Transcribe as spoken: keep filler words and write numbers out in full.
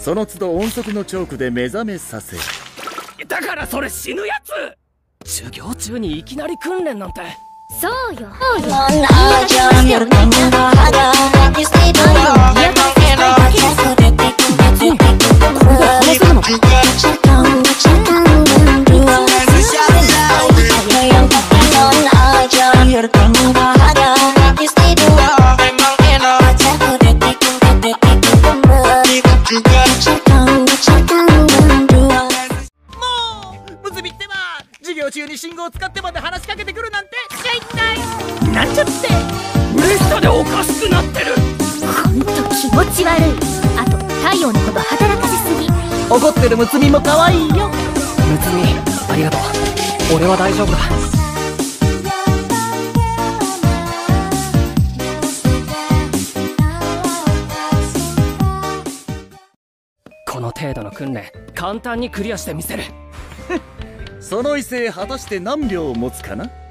その都度音速のチョークで目覚めさせる。 だからそれ死ぬやつ。授業中にいきなり訓練なんて。 そうよそうよ。いい加減にしてよね。 授業中に信号を使ってまで話しかけてくるなんて一体なんちゃって嬉しさでおかしくなってる。 ほんと気持ち悪い。あと太陽のこと働かせすぎ。 怒ってるむつみも可愛いよ。むつみありがとう。俺は大丈夫だ。この程度の訓練簡単にクリアしてみせる。 その威勢果たして何秒持つかな。